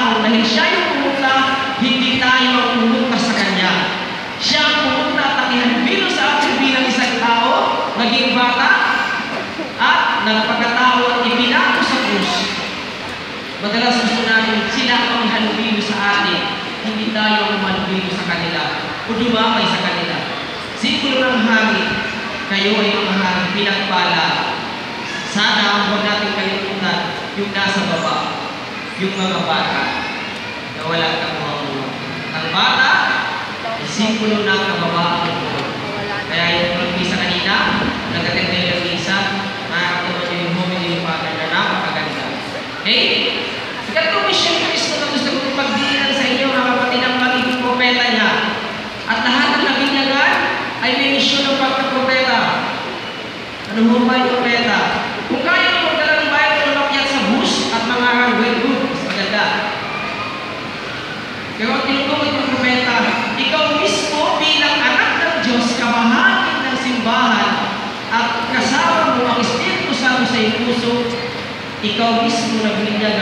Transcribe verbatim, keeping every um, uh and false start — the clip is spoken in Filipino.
tao. Dahil siya yung pumunta, hindi tayo ang pumunta sa Kanya. Siya ang pumunta at nakihalubilo sa atin bilang isang tao, naging bata, at nagpagkatao at ipinako sa krus. Madalas gusto namin sila ang halubilo sa atin, hindi tayo ang halubilo sa kanila o dumamay sa kanila. Sikulo ng hangin, kayo ay mga hangin pinagpala. Sana huwag natin kalimutan yung nasa baba, yung mga bata na walang kamuha-muha. Ang bata, isikulo ng kababaan ng buwan. Kaya yung pag-isa kanina, nag-attend kayo ng isa, makakatuwa nyo yung homily yung father na napakaganda. Okay? Ikatong mission ni Kristo na gusto kong pagdiinan sa inyo, mga kapatid, ang magiging propeta niya. At lahat ng nabinyagan ay may mission ng pagkapropeta. Ano mo ba yung propeta? Kung kaya nyo magdala ng Bible o makyat sa bus at mga well good, mas maganda. Pero ang tinutungod ng propeta, ikaw mismo bilang anak ng Diyos, kabahagi ng simbahan, at kasama mo ang Espiritu Santo sa iyong puso, ikaw mismo nagbinyag